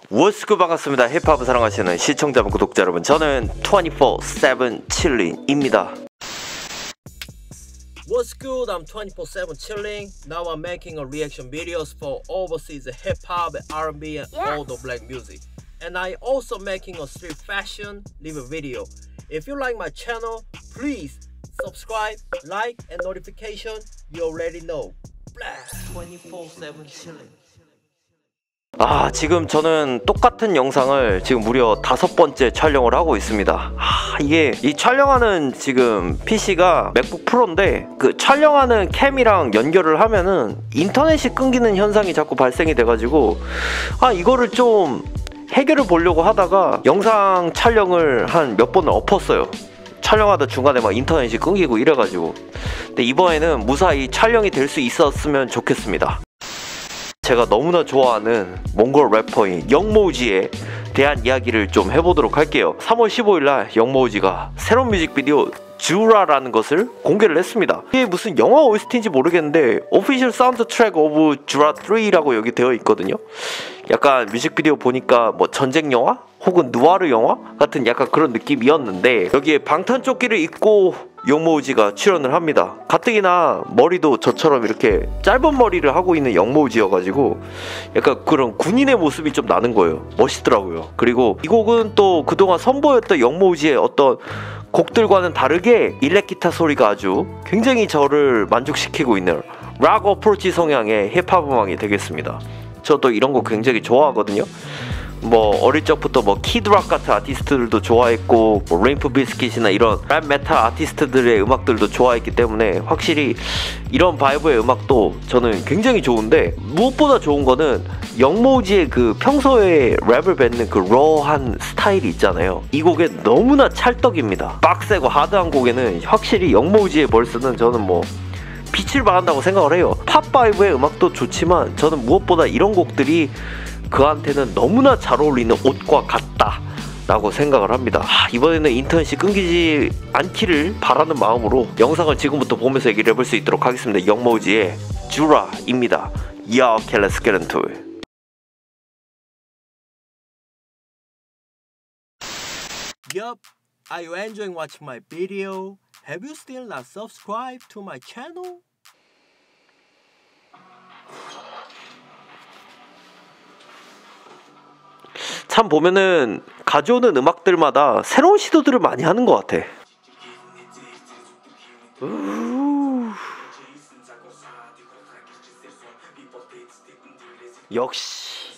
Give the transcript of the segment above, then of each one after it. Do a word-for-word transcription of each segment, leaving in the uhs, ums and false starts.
워스쿠 반갑습니다. 힙합을 사랑하시는 시청자분 구독자 여러분, 저는 이십사 세븐 칠링입니다. What's good? I'm twenty-four seven chilling. Now I'm making a reaction videos for overseas hip hop, R and B, and Yes. all the black music. And I also making a street fashion live video. If you like my channel, please subscribe, like, and notification. You already know. Blast twenty-four seven chilling. 아, 지금 저는 똑같은 영상을 지금 무려 다섯 번째 촬영을 하고 있습니다. 아, 이게 이 촬영하는 지금 피씨가 맥북 프로인데 그 촬영하는 캠이랑 연결을 하면은 인터넷이 끊기는 현상이 자꾸 발생이 돼가지고 아, 이거를 좀 해결을 보려고 하다가 영상 촬영을 한 몇 번을 엎었어요. 촬영하다 중간에 막 인터넷이 끊기고 이래가지고. 근데 이번에는 무사히 촬영이 될 수 있었으면 좋겠습니다. 제가 너무나 좋아하는 몽골 래퍼인 영모지에 대한 이야기를 좀 해보도록 할게요. 삼월 십오일날 영모지가 새로운 뮤직비디오 주라라는 것을 공개를 했습니다. 이게 무슨 영화 오에스티인지 모르겠는데 오피셜 사운드 트랙 오브 주라 쓰리라고 여기 되어 있거든요. 약간 뮤직비디오 보니까 뭐 전쟁 영화? 혹은 누아르 영화? 같은 약간 그런 느낌이었는데 여기에 방탄조끼를 입고 영모우지가 출연을 합니다. 가뜩이나 머리도 저처럼 이렇게 짧은 머리를 하고 있는 영모우지여가지고 약간 그런 군인의 모습이 좀 나는 거예요. 멋있더라고요. 그리고 이 곡은 또 그동안 선보였던 영모우지의 어떤 곡들과는 다르게 일렉 기타 소리가 아주 굉장히 저를 만족시키고 있는 락 어프로치 성향의 힙합 음악이 되겠습니다. 저도 이런 거 굉장히 좋아하거든요. 뭐 어릴 적부터 뭐 키드락 같은 아티스트들도 좋아했고 뭐 레인프 비스킷이나 이런 랩 메탈 아티스트들의 음악들도 좋아했기 때문에 확실히 이런 바이브의 음악도 저는 굉장히 좋은데 무엇보다 좋은 거는 영모지의 그 평소에 랩을 뱉는 그 러한 스타일이 있잖아요. 이 곡에 너무나 찰떡입니다. 빡세고 하드한 곡에는 확실히 영모지의 벌스는 저는 뭐 빛을 발한다고 생각을 해요. 팝 바이브의 음악도 좋지만 저는 무엇보다 이런 곡들이 그한테는 너무나 잘 어울리는 옷과 같다 라고 생각을 합니다. 아, 이번에는 인터넷이 끊기지 않기를 바라는 마음으로 영상을 지금부터 보면서 얘기를 해볼 수 있도록 하겠습니다. 영모지의 주라입니다. Yo, okay, let's get into it. Yup, are you enjoying watching my video? Have you still not subscribed to my channel? 참 보면은 가져오는 음악들마다 새로운 시도들을 많이 하는 것 같아. 우... 역시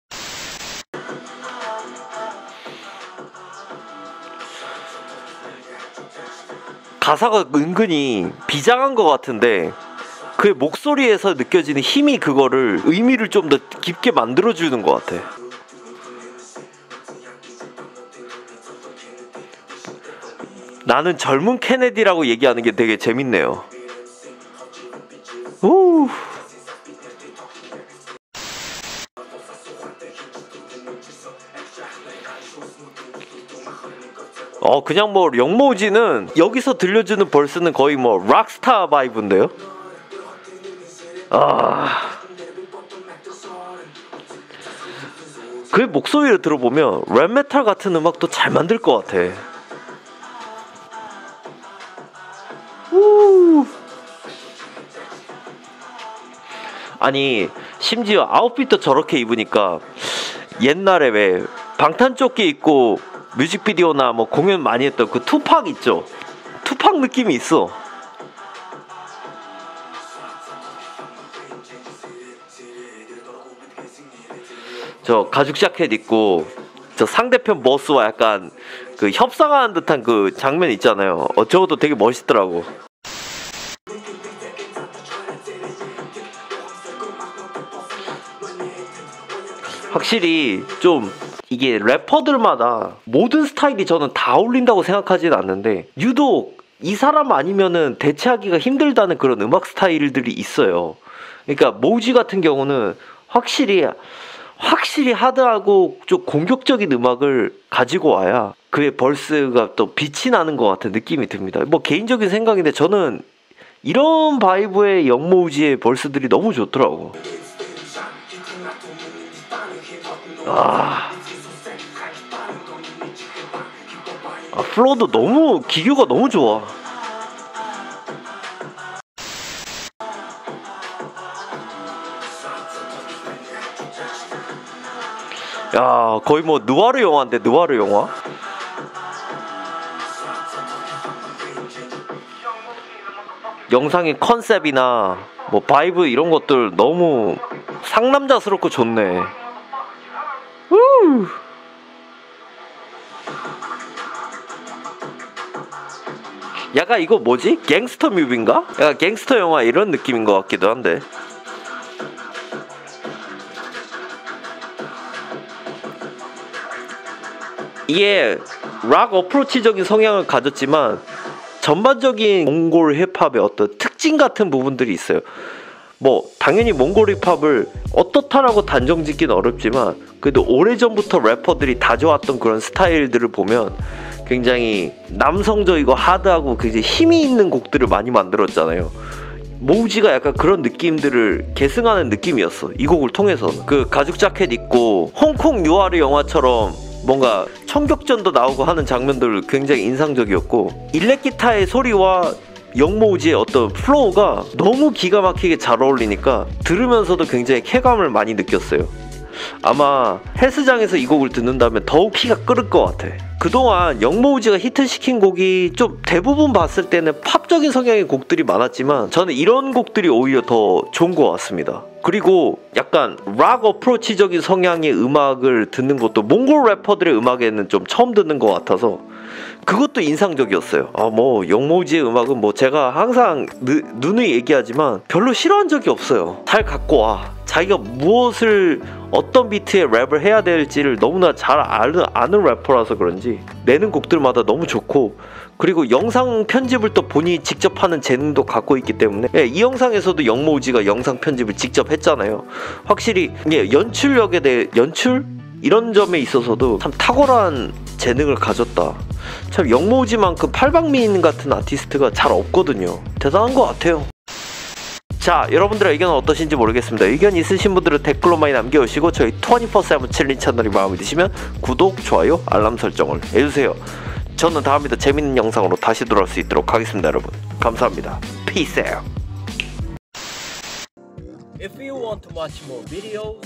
가사가 은근히 비장한 것 같은데 그의 목소리에서 느껴지는 힘이 그거를 의미를 좀 더 깊게 만들어주는 것 같아. 나는 젊은 케네디라고 얘기하는 게 되게 재밌네요. 오. 어 그냥 뭐 영모지는 여기서 들려주는 벌스는 거의 뭐 락스타 바이브인데요. 아. 그 목소리를 들어보면 랩 메탈 같은 음악도 잘 만들 것 같아. 우. 아니 심지어 아웃핏도 저렇게 입으니까 옛날에 왜 방탄조끼 입고 뮤직비디오나 뭐 공연 많이 했던 그 투팍 있죠? 투팍 느낌이 있어. 저 가죽 자켓 입고 저 상대편 보스와 약간 그 협상하는 듯한 그 장면 있잖아요. 어, 저것도 되게 멋있더라고. 확실히 좀 이게 래퍼들마다 모든 스타일이 저는 다 어울린다고 생각하지는 않는데 유독 이 사람 아니면은 대체하기가 힘들다는 그런 음악 스타일들이 있어요. 그러니까 모지 같은 경우는 확실히 확실히 하드하고 좀 공격적인 음악을 가지고 와야 그의 벌스가 또 빛이 나는 것 같은 느낌이 듭니다. 뭐 개인적인 생각인데 저는 이런 바이브의 영모우지의 벌스들이 너무 좋더라고. 아, 아 플로우도 너무 기교가 너무 좋아. 야, 거의 뭐 느와르 영화인데, 느와르 영화? 영상의 컨셉이나 뭐 바이브 이런 것들 너무 상남자스럽고 좋네. 우! 약간 이거 뭐지? 갱스터 뮤비인가? 약간 갱스터 영화 이런 느낌인 것 같기도 한데. 이게 락 어프로치적인 성향을 가졌지만 전반적인 몽골 힙합의 어떤 특징 같은 부분들이 있어요. 뭐 당연히 몽골 힙합을 어떻다라고 단정 짓기는 어렵지만 그래도 오래전부터 래퍼들이 다져왔던 그런 스타일들을 보면 굉장히 남성적이고 하드하고 굉장히 힘이 있는 곡들을 많이 만들었잖아요. 모우지가 약간 그런 느낌들을 계승하는 느낌이었어, 이 곡을 통해서는. 그 가죽 자켓 입고 홍콩 유아르 영화처럼 뭔가 총격전도 나오고 하는 장면들 굉장히 인상적이었고, 일렉기타의 소리와 영모우지의 어떤 플로우가 너무 기가 막히게 잘 어울리니까 들으면서도 굉장히 쾌감을 많이 느꼈어요. 아마 헬스장에서 이 곡을 듣는다면 더욱 피가 끓을 것 같아. 그동안 영모우지가 히트시킨 곡이 좀 대부분 봤을 때는 팝적인 성향의 곡들이 많았지만 저는 이런 곡들이 오히려 더 좋은 것 같습니다. 그리고 약간 락 어프로치적인 성향의 음악을 듣는 것도 몽골 래퍼들의 음악에는 좀 처음 듣는 것 같아서 그것도 인상적이었어요. 아, 뭐 영모우지의 음악은 뭐 제가 항상 느, 누누이 얘기하지만 별로 싫어한 적이 없어요. 잘 갖고 와. 자기가 무엇을 어떤 비트에 랩을 해야 될지를 너무나 잘 아는, 아는 래퍼라서 그런지 내는 곡들마다 너무 좋고, 그리고 영상 편집을 또 본인이 직접 하는 재능도 갖고 있기 때문에, 예, 이 영상에서도 영모우지가 영상 편집을 직접 했잖아요. 확실히 예, 연출력에 대해 연출? 이런 점에 있어서도 참 탁월한 재능을 가졌다. 참 영모우지만큼 팔방미인 같은 아티스트가 잘 없거든요. 대단한 것 같아요. 자, 여러분들의 의견은 어떠신지 모르겠습니다. 의견 있으신 분들은 댓글로 많이 남겨주시고 저희 이십사 세븐 챌린지 채널이 마음에 드시면 구독, 좋아요, 알람 설정을 해주세요. 저는 다음에 더 재밌는 영상으로 다시 돌아올 수 있도록 하겠습니다. 여러분 감사합니다. Peace out. If you want to watch more videos,